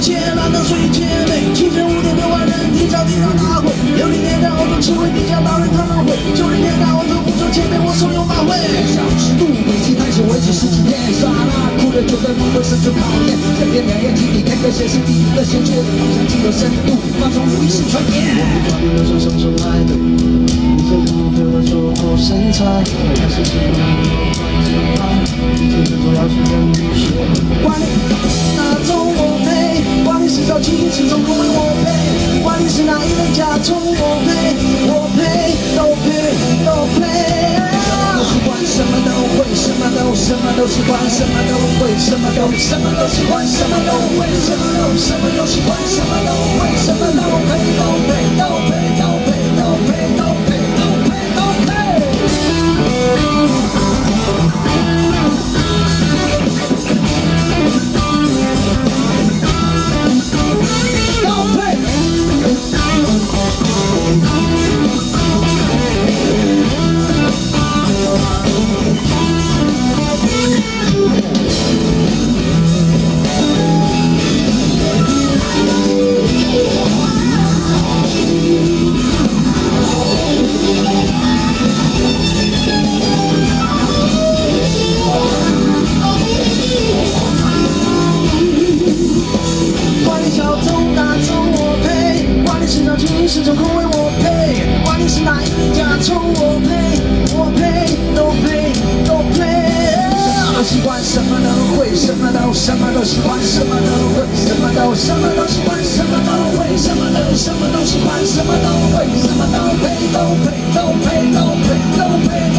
切，难道说一切美？75.6万人提早大会，60年代欧洲吃会地下大人他们会，90年代欧洲不说前面我手有马会。小尺度，每期探险为期10几天，耍那酷的就在梦会生出考验。这边2页基底开个显示第一个先决的方向具有深度，放松无意识传言。不管你是什么时候来的，你在跟我对我做过身材，还是喜欢你天生做要求的女学。管你哪种我配，管你是早期是中空位我配，管你是哪一类甲虫我配，我配都配都配。什么都会，什么都喜欢，什么都会，什么都喜欢，什么都会，什么都喜欢，什么都会，什么都配，都配，都配，都配，都配，都配，都配，都配。是种口味我配，管你是哪一家虫我配，我配都配都配。什么都喜欢，什么都会，什么都喜欢，什么都会，什么都喜欢，什么都会，什么都喜欢，什么都会，什么都配，都配都配都配都配。